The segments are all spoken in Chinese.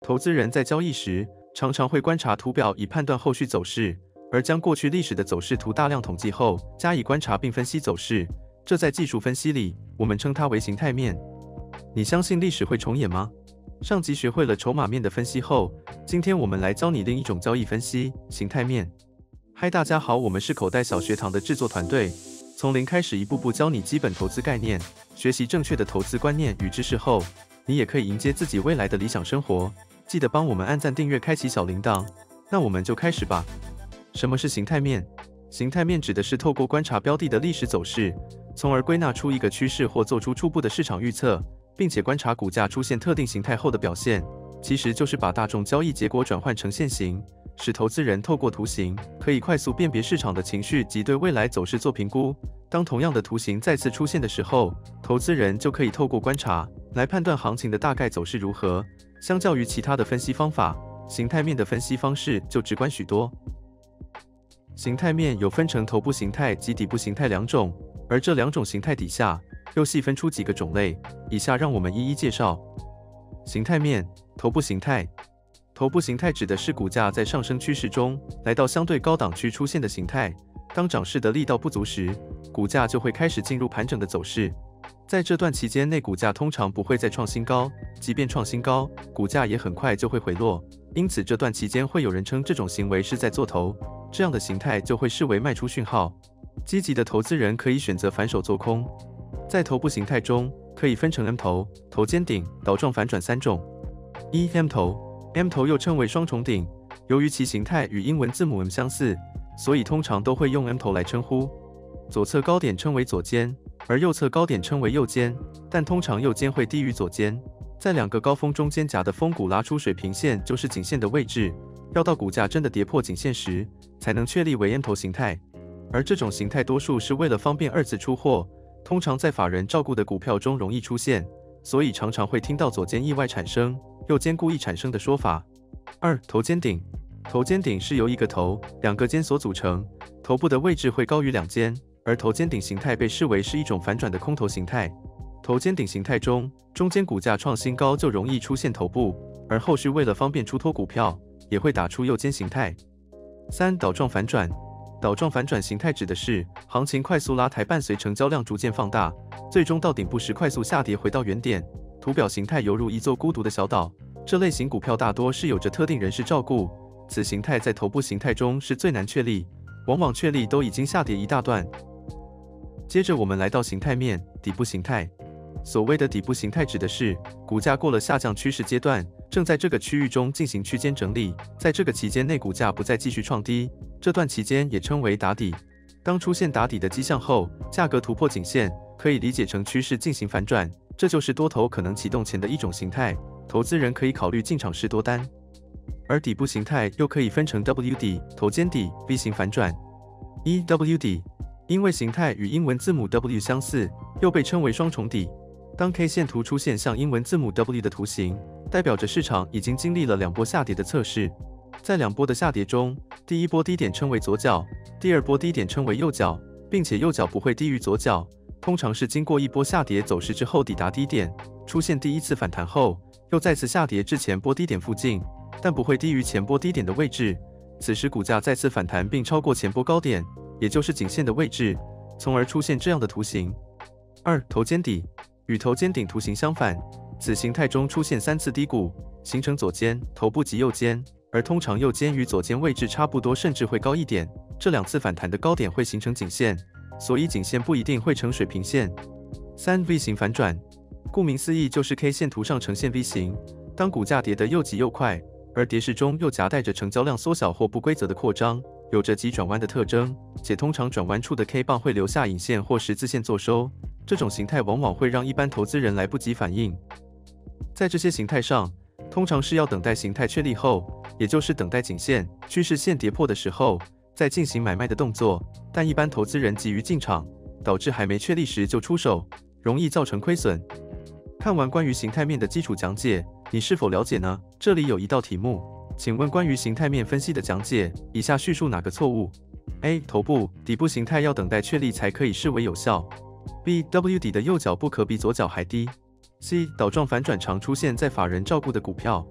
投资人在交易时，常常会观察图表以判断后续走势，而将过去历史的走势图大量统计后，加以观察并分析走势。这在技术分析里，我们称它为形态面。你相信历史会重演吗？上集学会了筹码面的分析后，今天我们来教你另一种交易分析——形态面。嗨，大家好，我们是口袋小学堂的制作团队，从零开始，一步步教你基本投资概念，学习正确的投资观念与知识后，你也可以迎接自己未来的理想生活。记得帮我们按赞、订阅、开启小铃铛。那我们就开始吧。什么是形态面？形态面指的是透过观察标的的历史走势，从而归纳出一个趋势或做出初步的市场预测，并且观察股价出现特定形态后的表现。其实就是把大众交易结果转换成线形，使投资人透过图形可以快速辨别市场的情绪及对未来走势做评估。当同样的图形再次出现的时候，投资人就可以透过观察来判断行情的大概走势如何。相较于其他的分析方法，形态面的分析方式就直观许多。形态面有分成头部形态及底部形态两种，而这两种形态底下又细分出几个种类，以下让我们一一介绍。形态面，头部形态。头部形态指的是股价在上升趋势中来到相对高档区出现的形态，当涨势的力道不足时，股价就会开始进入盘整的走势。在这段期间内，股价通常不会再创新高，即便创新高，股价也很快就会回落。因此，这段期间会有人称这种行为是在做头，这样的形态就会视为卖出讯号。积极的投资人可以选择反手做空。在头部形态中，可以分成 M 头、头肩顶、倒状反转三种。一、M 头。M 头又称为双重顶，由于其形态与英文字母 M 相似，所以通常都会用 M 头来称呼。左侧高点称为左肩，而右侧高点称为右肩，但通常右肩会低于左肩。在两个高峰中间夹的峰谷拉出水平线就是颈线的位置，要到股价真的跌破颈线时，才能确立为 M 头形态。而这种形态多数是为了方便二次出货，通常在法人照顾的股票中容易出现，所以常常会听到左肩意外产生，右肩故意产生的说法。二、头肩顶。头肩顶是由一个头、两个肩所组成，头部的位置会高于两肩，而头肩顶形态被视为是一种反转的空头形态。头肩顶形态中，中间股价创新高就容易出现头部，而后续为了方便出脱股票，也会打出右肩形态。三、倒状反转。倒状反转形态指的是行情快速拉抬，伴随成交量逐渐放大，最终到顶部时快速下跌回到原点。图表形态犹如一座孤独的小岛。这类型股票大多是有着特定人士照顾，此形态在头部形态中是最难确立，往往确立都已经下跌一大段。接着我们来到形态面，底部形态。所谓的底部形态指的是股价过了下降趋势阶段，正在这个区域中进行区间整理，在这个期间内股价不再继续创低，这段期间也称为打底。当出现打底的迹象后，价格突破颈线，可以理解成趋势进行反转，这就是多头可能启动前的一种形态，投资人可以考虑进场试多单。而底部形态又可以分成 W 底、头肩底、V 型反转。一、W 底，因为形态与英文字母 W 相似，又被称为双重底。当 K 线图出现像英文字母 W 的图形，代表着市场已经经历了两波下跌的测试。在两波的下跌中，第一波低点称为左脚，第二波低点称为右脚，并且右脚不会低于左脚，通常是经过一波下跌走势之后抵达低点，出现第一次反弹后，又再次下跌至前波低点附近，但不会低于前波低点的位置。此时股价再次反弹并超过前波高点，也就是颈线的位置，从而出现这样的图形。二、头肩底。与头肩顶图形相反，此形态中出现三次低谷，形成左肩、头部及右肩，而通常右肩与左肩位置差不多，甚至会高一点。这两次反弹的高点会形成颈线，所以颈线不一定会成水平线。三、V 型反转。顾名思义，就是 K 线图上呈现 V 型。当股价跌得又急又快，而跌势中又夹带着成交量缩小或不规则的扩张，有着急转弯的特征，且通常转弯处的 K 棒会留下引线或十字线做收。这种形态往往会让一般投资人来不及反应。在这些形态上，通常是要等待形态确立后，也就是等待颈线、趋势线跌破的时候，再进行买卖的动作。但一般投资人急于进场，导致还没确立时就出手，容易造成亏损。看完关于形态面的基础讲解，你是否了解呢？这里有一道题目，请问关于形态面分析的讲解，以下叙述哪个错误 ？A. 头部、底部形态要等待确立才可以视为有效。B. W 底的右脚不可比左脚还低。C. 倒状反转常出现在法人照顾的股票。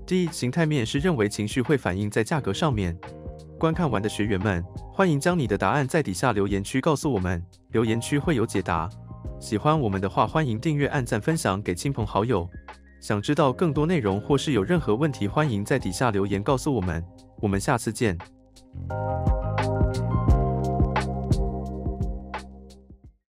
D. 形态面是认为情绪会反映在价格上面。观看完的学员们，欢迎将你的答案在底下留言区告诉我们，留言区会有解答。喜欢我们的话，欢迎订阅、按赞、分享给亲朋好友。想知道更多内容或是有任何问题，欢迎在底下留言告诉我们。我们下次见。